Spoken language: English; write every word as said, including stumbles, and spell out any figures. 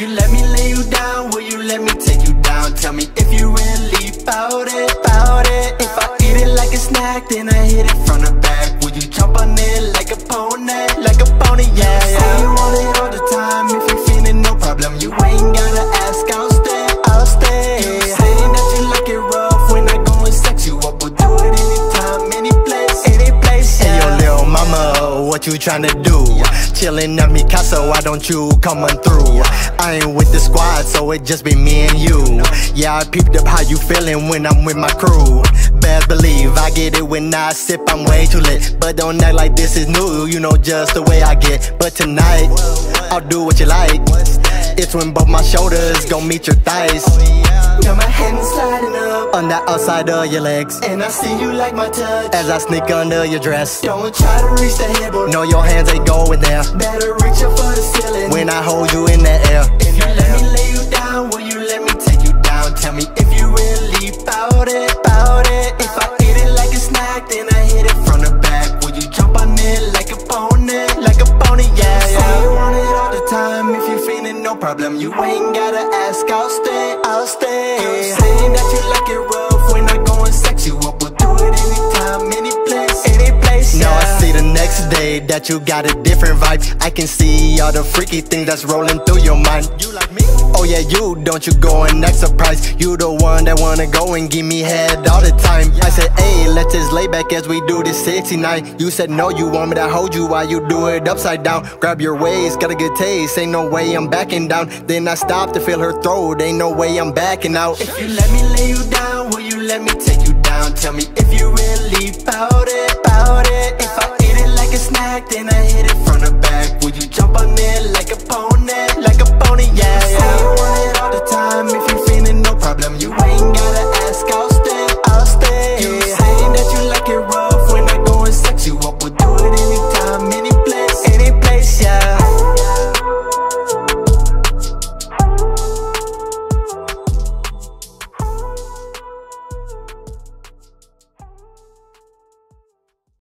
you let me lay you down, will you let me take you down? Tell me if you really bout it, bout it. If I eat it like a snack, then I hit it from the back. Would you jump on it like a pony, like a pony, yeah, yeah. Say you want it all the time, if you feeling no problem, you ain't gotta ask, I'll stay, I'll stay. You say that you like it rough, when I go and sex you up, we'll do it anytime, any place, any place, yeah. Hey yo, lil' mama, what you tryna do? Chillin' at me casa, why don't you come on through? I ain't with the squad, so it just be me and you. Yeah, I peeped up how you feelin' when I'm with my crew. Best believe I get it when I sip, I'm way too lit. But don't act like this is new, you know just the way I get. But tonight, I'll do what you like. It's when both my shoulders gon' meet your thighs. Got my hands sliding up on the outside of your legs, and I see you like my touch as I sneak under your dress. Don't try to reach the head, no, your hands ain't going there. Better reach up for the ceiling when I hold you in the air. If you let me lay you down, will you let me take you down? Tell me if you really bout it, bout it. If I eat it like a snack, then I hit it from the back. Would you jump on it like a pony, like a pony, yeah, yeah. Say you want it all the time, if you feeling no problem, you ain't gotta ask, I'll stay, I'll stay. You saying that you like it rough, when I go and sex you up, we'll do it anytime, any place, any place, yeah. Now I see the next day that you got a different vibe. I can see all the freaky things that's rolling through your mind. You like me? Oh yeah, you, don't you go and act surprised. You the one that wanna go and give me head all the time. I said, hey, let's just lay back as we do this sexy night. You said no, you want me to hold you while you do it upside down. Grab your waist, got a good taste, ain't no way I'm backing down. Then I stop to feel her throat, ain't no way I'm backing out. If you let me lay you down, will you let me take you down? Tell me if you really bout it, bout it. If I eat it like a snack, then I hit it from the back. Would you jump on it like a pony, like